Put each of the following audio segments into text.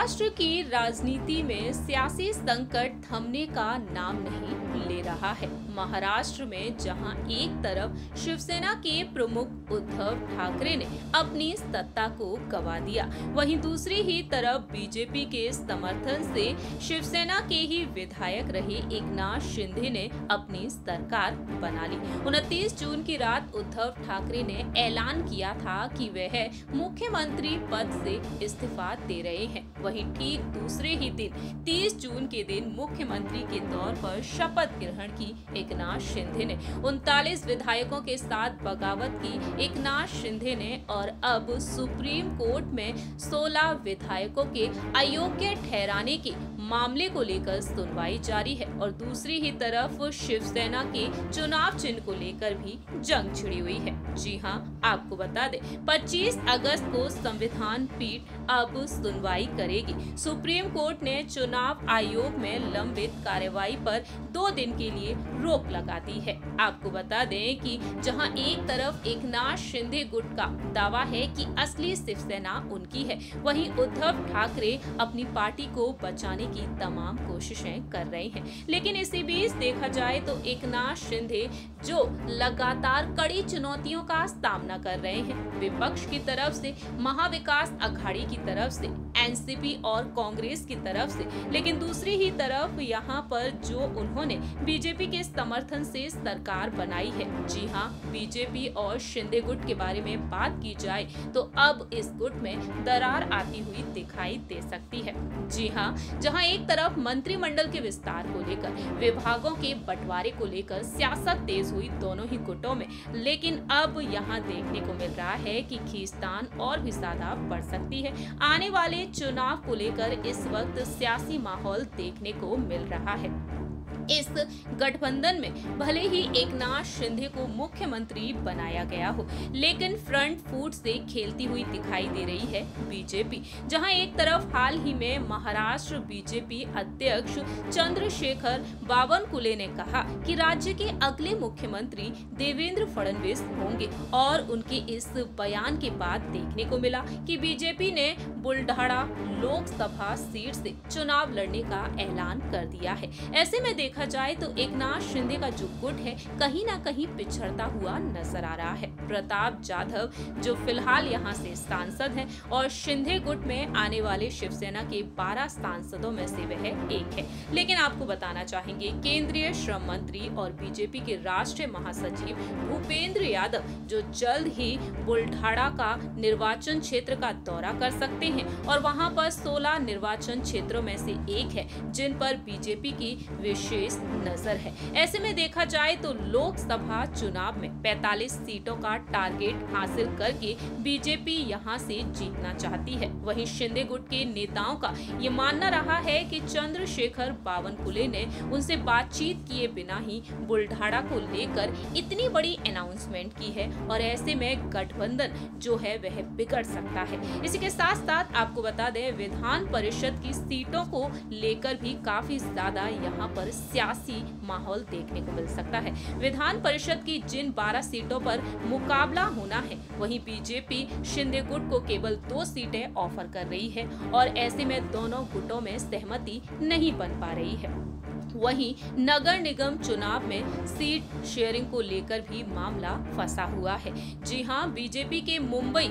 महाराष्ट्र की राजनीति में सियासी संकट थमने का नाम नहीं ले रहा है। महाराष्ट्र में जहां एक तरफ शिवसेना के प्रमुख उद्धव ठाकरे ने अपनी सत्ता को गंवा दिया, वहीं दूसरी ही तरफ बीजेपी के समर्थन से शिवसेना के ही विधायक रहे एकनाथ शिंदे ने अपनी सरकार बना ली। 29 जून की रात उद्धव ठाकरे ने ऐलान किया था कि वह मुख्यमंत्री पद से इस्तीफा दे रहे हैं। वहीं ठीक दूसरे ही दिन 30 जून के दिन मुख्यमंत्री के तौर पर शपथ ग्रहण की एकनाथ शिंदे ने। 39 विधायकों के साथ बगावत की एकनाथ शिंदे ने और अब सुप्रीम कोर्ट में 16 विधायकों के अयोग्य ठहराने के मामले को लेकर सुनवाई जारी है और दूसरी ही तरफ शिवसेना के चुनाव चिन्ह को लेकर भी जंग छिड़ी हुई है। जी हां, आपको बता दें 25 अगस्त को संविधान पीठ अब सुनवाई करेगी। सुप्रीम कोर्ट ने चुनाव आयोग में लंबित कार्यवाही पर 2 दिन के लिए रोक लगा दी है। आपको बता दें कि जहां एक तरफ एकनाथ शिंदे गुट का दावा है कि असली शिवसेना उनकी है, वहीं उद्धव ठाकरे अपनी पार्टी को बचाने की तमाम कोशिशें कर रहे हैं। लेकिन इसी बीच देखा जाए तो एकनाथ शिंदे जो लगातार कड़ी चुनौतियों का सामना कर रहे हैं, विपक्ष की तरफ से, महाविकास अघाड़ी की तरफ से, एनसीपी और कांग्रेस की तरफ से, लेकिन दूसरी ही तरफ यहाँ पर जो उन्होंने बीजेपी के समर्थन से सरकार बनाई है। जी हाँ, बीजेपी और शिंदे गुट के बारे में बात की जाए तो अब इस गुट में दरार आती हुई दिखाई दे सकती है। जी हाँ, जहाँ एक तरफ मंत्रिमंडल के विस्तार को लेकर, विभागों के बंटवारे को लेकर सियासत तेज हुई दोनों ही गुटों में, लेकिन अब यहाँ देखने को मिल रहा है कि खींचतान और भी ज्यादा बढ़ सकती है। आने वाले चुनाव को लेकर इस वक्त सियासी माहौल देखने को मिल रहा है। इस गठबंधन में भले ही एकनाथ शिंदे को मुख्यमंत्री बनाया गया हो, लेकिन फ्रंट फुट से खेलती हुई दिखाई दे रही है बीजेपी। जहां एक तरफ हाल ही में महाराष्ट्र बीजेपी अध्यक्ष चंद्रशेखर बावनकुले ने कहा कि राज्य के अगले मुख्यमंत्री देवेंद्र फडणवीस होंगे और उनके इस बयान के बाद देखने को मिला कि बीजेपी ने बुलढाणा लोकसभा सीट से चुनाव लड़ने का ऐलान कर दिया है। ऐसे में देखा जाए तो एकनाथ शिंदे का जो गुट है कहीं ना कहीं पिछड़ता हुआ नजर आ रहा है। प्रताप जाधव जो फिलहाल यहां से सांसद हैं और शिंदे गुट में आने वाले शिवसेना के 12 सांसदों में से वह एक है। लेकिन आपको बताना चाहेंगे केंद्रीय श्रम मंत्री और बीजेपी के राष्ट्रीय महासचिव भूपेंद्र यादव जो जल्द ही बुलढाणा का निर्वाचन क्षेत्र का दौरा कर सकते हैं और वहां पर 16 निर्वाचन क्षेत्रों में से एक है जिन पर बीजेपी की विशेष नजर है। ऐसे में देखा जाए तो लोकसभा चुनाव में 45 सीटों का टारगेट हासिल करके बीजेपी यहां से जीतना चाहती है। वहीं शिंदे गुट के नेताओं का ये मानना रहा है कि चंद्रशेखर बावनकुले ने उनसे बातचीत किए बिना ही बुलढाणा को लेकर इतनी बड़ी अनाउंसमेंट की है और ऐसे में गठबंधन जो है वह बिगड़ सकता है। इसी के साथ साथ आपको बता दें विधान परिषद की सीटों को लेकर भी काफी ज्यादा यहाँ पर सियासी माहौल देखने को मिल सकता है। विधान परिषद की जिन 12 सीटों पर मुकाबला होना है, वहीं बीजेपी शिंदे गुट को केवल 2 सीटें ऑफर कर रही है और ऐसे में दोनों गुटों में सहमति नहीं बन पा रही है। वहीं नगर निगम चुनाव में सीट शेयरिंग को लेकर भी मामला फंसा हुआ है। जी हां, बीजेपी के मुंबई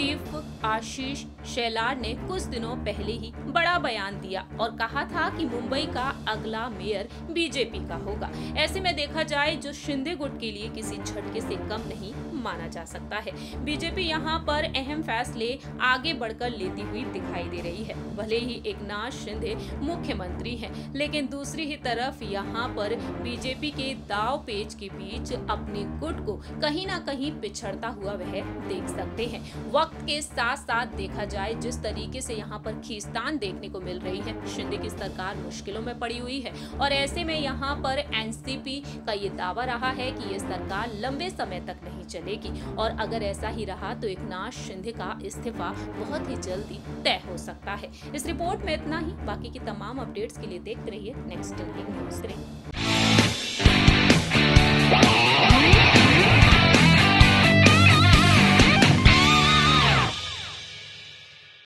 चीफ आशीष शेलार ने कुछ दिनों पहले ही बड़ा बयान दिया और कहा था कि मुंबई का अगला मेयर बीजेपी का होगा। ऐसे में देखा जाए जो शिंदे गुट के लिए किसी झटके से कम नहीं माना जा सकता है। बीजेपी यहाँ पर अहम फैसले आगे बढ़कर लेती हुई दिखाई दे रही है। भले ही एकनाथ शिंदे मुख्यमंत्री हैं, लेकिन दूसरी ही तरफ यहाँ पर बीजेपी के दाव पेच के बीच अपने गुट को कहीं ना कहीं पिछड़ता हुआ वह देख सकते हैं। वक्त के साथ साथ देखा जाए जिस तरीके से यहाँ पर खींचतान देखने को मिल रही है, शिंदे की सरकार मुश्किलों में पड़ी हुई है और ऐसे में यहाँ पर एनसीपी का ये दावा रहा है कि ये सरकार लंबे समय तक नहीं चलेगी और अगर ऐसा ही रहा तो एकनाथ शिंदे का इस्तीफा बहुत ही जल्दी तय हो सकता है। इस रिपोर्ट में इतना ही। बाकी की तमाम अपडेट्स के लिए देखते रहिए नेक्स्ट 9 न्यूज़।